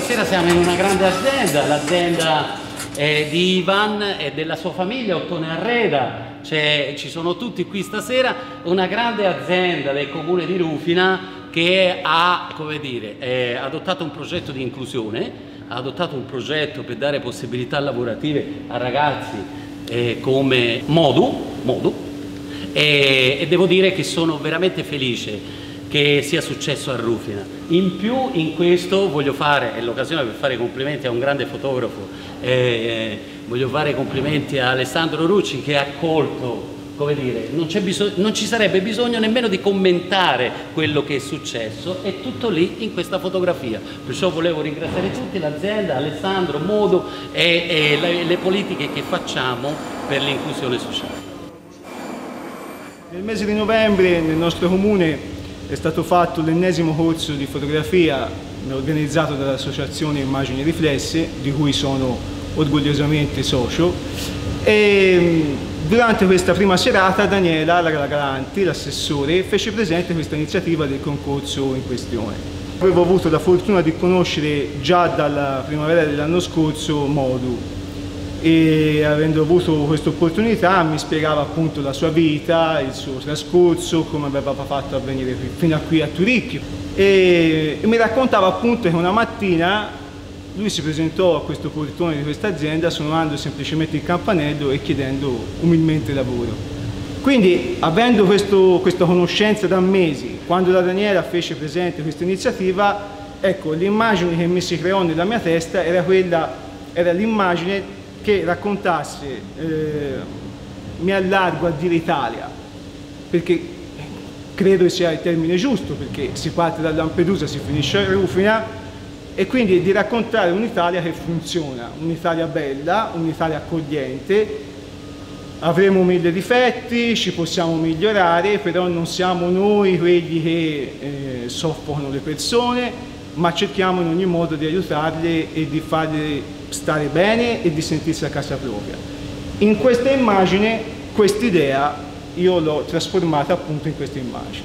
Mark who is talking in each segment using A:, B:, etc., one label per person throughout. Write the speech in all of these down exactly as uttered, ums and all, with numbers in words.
A: stasera siamo in una grande azienda, l'azienda di Ivan e della sua famiglia, Ottone Arreda, ci sono tutti qui stasera, una grande azienda del comune di Rufina che ha, come dire, eh, adottato un progetto di inclusione, ha adottato un progetto per dare possibilità lavorative a ragazzi eh, come Modu, Modu e, e devo dire che sono veramente felice che sia successo a Rufina. In più in questo voglio fare, è l'occasione per fare complimenti a un grande fotografo, eh, eh, voglio fare complimenti a Alessandro Rucci che ha accolto, come dire, non, c'è bisogno, non ci sarebbe bisogno nemmeno di commentare quello che è successo, è tutto lì in questa fotografia. Perciò volevo ringraziare tutti, l'azienda, Alessandro, Modo e, e le, le politiche che facciamo per l'inclusione sociale.
B: Nel mese di novembre nel nostro comune è stato fatto l'ennesimo corso di fotografia organizzato dall'associazione Immagini Riflesse, di cui sono orgogliosamente socio, e durante questa prima serata Daniela Galanti, l'assessore, fece presente questa iniziativa del concorso in questione. Avevo avuto la fortuna di conoscere già dalla primavera dell'anno scorso Modu, e avendo avuto questa opportunità mi spiegava appunto la sua vita, il suo trascorso, come aveva fatto a venire fino a qui a Turicchio, e, e mi raccontava appunto che una mattina lui si presentò a questo portone di questa azienda suonando semplicemente il campanello e chiedendo umilmente lavoro. Quindi, avendo questo, questa conoscenza da mesi, quando la Daniela fece presente questa iniziativa, ecco, l'immagine che mi si creò nella mia testa era quella, era l'immagine che raccontasse, eh, mi allargo a dire Italia, perché credo sia il termine giusto, perché si parte da Lampedusa, si finisce a Rufina, e quindi di raccontare un'Italia che funziona, un'Italia bella, un'Italia accogliente. Avremo mille difetti, ci possiamo migliorare, però non siamo noi quelli che eh, soffocano le persone, ma cerchiamo in ogni modo di aiutarle e di farle stare bene e di sentirsi a casa propria. In questa immagine, quest'idea, io l'ho trasformata appunto in questa immagine.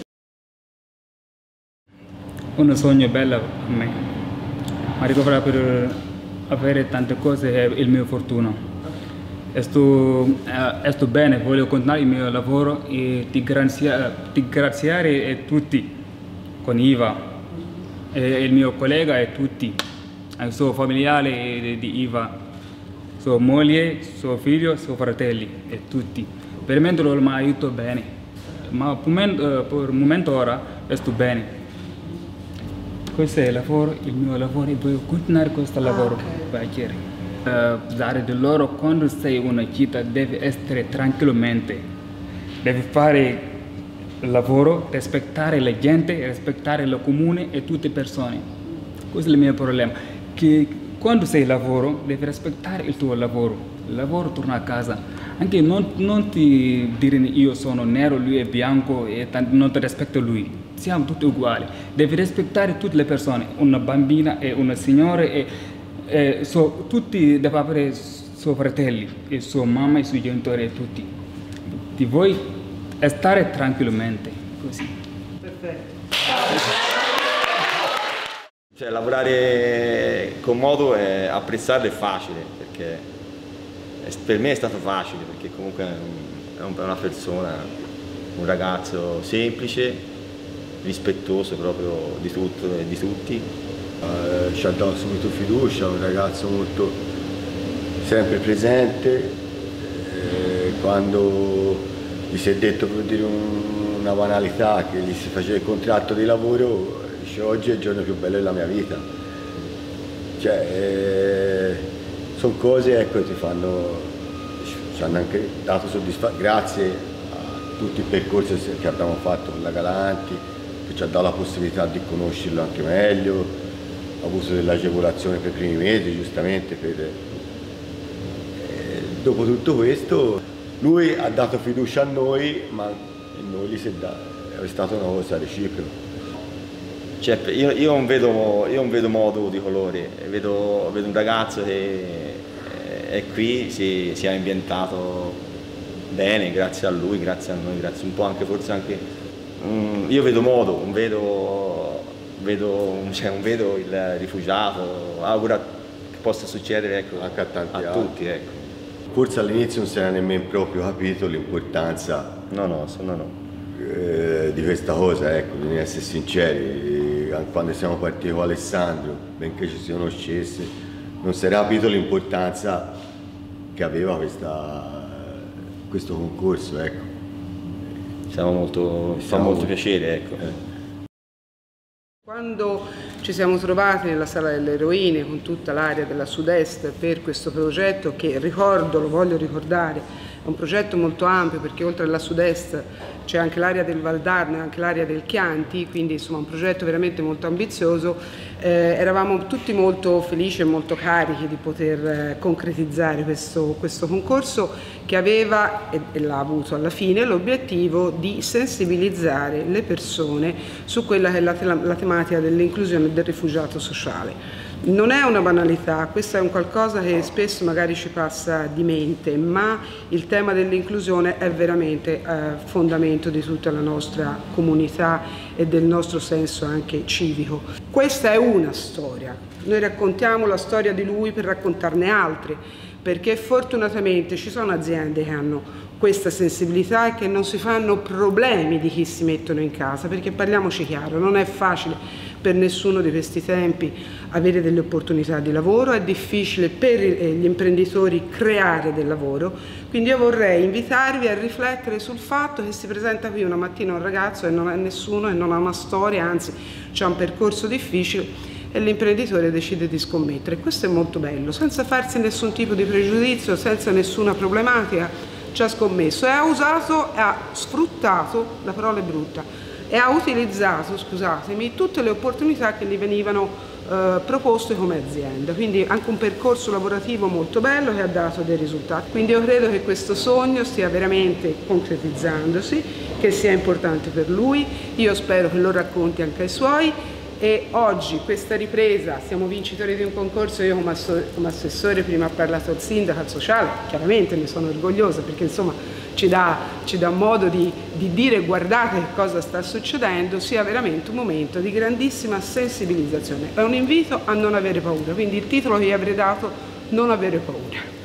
C: Un sogno bello a me, ma ricoverare per avere tante cose è il mio fortuna. Sto, eh, sto bene, voglio continuare il mio lavoro e ti ringraziare a tutti, con Iva, e il mio collega e tutti, il suo familiare di Iva, sua moglie, suo figlio, suoi fratelli e tutti. Per il momento non mi aiuto bene, ma per il momento ora sto bene. Questo è il lavoro, il mio lavoro, e voglio continuare questo lavoro. Okay. Uh, dare di loro, quando sei in una città devi essere tranquillamente, devi fare il lavoro, rispettare la gente, rispettare il comune e tutte le persone. Questo è il mio problema, che quando sei al lavoro devi rispettare il tuo lavoro, il lavoro torna a casa, anche non, non ti dire io sono nero, lui è bianco e non ti rispetto lui, siamo tutti uguali, devi rispettare tutte le persone, una bambina e una signora, e, e so, tutti devono avere suoi fratelli, e sua mamma, i suoi genitori e tutti. Ti vuoi stare tranquillamente, così.
D: Perfetto. Cioè, lavorare con Modo e apprezzarlo è facile, perché per me è stato facile, perché comunque è una persona, un ragazzo semplice, rispettoso proprio di tutto e di tutti.
E: Uh, ci ha dato subito fiducia, un ragazzo molto sempre presente, eh, quando gli si è detto, per dire un, una banalità, che gli si faceva il contratto di lavoro, dice oggi è il giorno più bello della mia vita. Cioè, eh, sono cose, ecco, che ti fanno, ci hanno anche dato soddisfazione, grazie a tutti i percorsi che abbiamo fatto con la Galanti, che ci ha dato la possibilità di conoscerlo anche meglio, ha avuto dell'agevolazione per i primi mesi, giustamente, per... Eh, dopo tutto questo lui ha dato fiducia a noi, ma noi gli si è dato, è stata una cosa reciproca.
D: Cioè, io, io, non vedo, io non vedo Modo di colore, vedo, vedo un ragazzo che è qui, si, si è ambientato bene, grazie a lui, grazie a noi, grazie un po' anche, forse anche... Mm, io vedo Modo, non vedo, vedo, cioè, non vedo il rifugiato, auguro che possa succedere, ecco,
E: anche a, tanti
D: a tutti. Ecco.
E: Forse all'inizio non si era nemmeno proprio capito l'importanza
D: no, no, no, no.
E: eh, di questa cosa, ecco, bisogna essere sinceri. E quando siamo partiti con Alessandro, benché ci si conoscesse, non si era capito l'importanza che aveva questa, questo concorso, ecco.
D: Siamo molto, fa molto piacere, ecco.
E: Eh.
F: Quando ci siamo trovati nella Sala delle Eroine con tutta l'area della Sud-Est per questo progetto che, ricordo, lo voglio ricordare, è un progetto molto ampio perché oltre alla Sud-Est c'è anche l'area del Valdarno e anche l'area del Chianti, quindi insomma un progetto veramente molto ambizioso, eh, eravamo tutti molto felici e molto carichi di poter eh, concretizzare questo, questo concorso che aveva, e, e l'ha avuto alla fine, l'obiettivo di sensibilizzare le persone su quella che è la, la tematica dell'inclusione del rifugiato sociale. Non è una banalità, questo è un qualcosa che spesso magari ci passa di mente, ma il tema dell'inclusione è veramente eh, fondamento di tutta la nostra comunità e del nostro senso anche civico. Questa è una storia, noi raccontiamo la storia di lui per raccontarne altre, perché fortunatamente ci sono aziende che hanno questa sensibilità e che non si fanno problemi di chi si mettono in casa, perché parliamoci chiaro, non è facile per nessuno di questi tempi avere delle opportunità di lavoro, è difficile per gli imprenditori creare del lavoro, quindi io vorrei invitarvi a riflettere sul fatto che si presenta qui una mattina un ragazzo e non è nessuno e non ha una storia, anzi c'è un percorso difficile e l'imprenditore decide di scommettere. Questo è molto bello, senza farsi nessun tipo di pregiudizio, senza nessuna problematica, ci ha scommesso e ha usato, ha sfruttato, la parola è brutta, e ha utilizzato, scusatemi, tutte le opportunità che gli venivano eh, proposte come azienda, quindi anche un percorso lavorativo molto bello che ha dato dei risultati. Quindi io credo che questo sogno stia veramente concretizzandosi, che sia importante per lui, io spero che lo racconti anche ai suoi. E oggi questa ripresa, siamo vincitori di un concorso, io come, come assessore, prima ha parlato il sindaco, al sociale, chiaramente ne sono orgogliosa perché insomma ci dà, ci dà modo di, di dire guardate che cosa sta succedendo, sia veramente un momento di grandissima sensibilizzazione. È un invito a non avere paura, quindi il titolo che gli avrei dato: non avere paura.